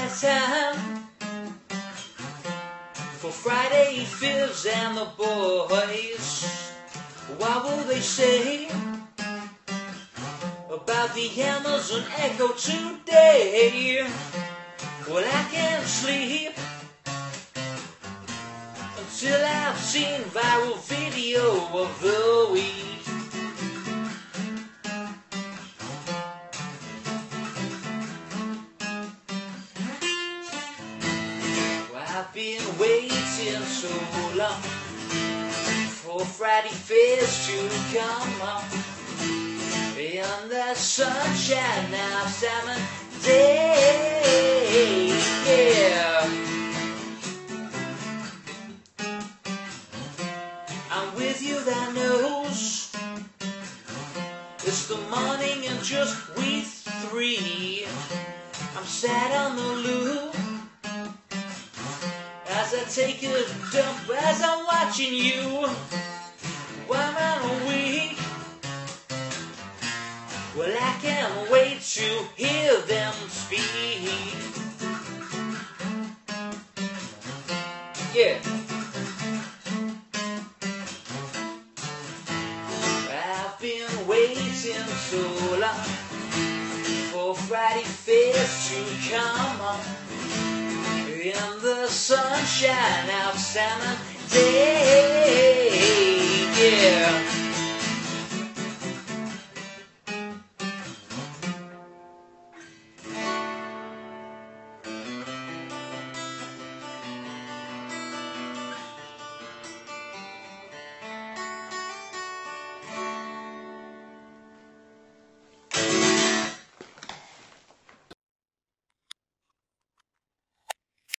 last time for Friday Fibs and the boys. What will they say about the Amazon Echo today? Well, I can't sleep until I've seen viral video of the week. I've been waiting so long for Friday Fizz to come on in the sunshine now, Salmon Day, yeah. I'm with you, that knows it's the morning and just we three. I'm sat on the loop as I take a dump, as I'm watching you while I'm awake. Well, I can't wait to hear them speak. Yeah. I've been waiting so long for Friday Fizz to come on in the sunshine of Salmon Day, yeah.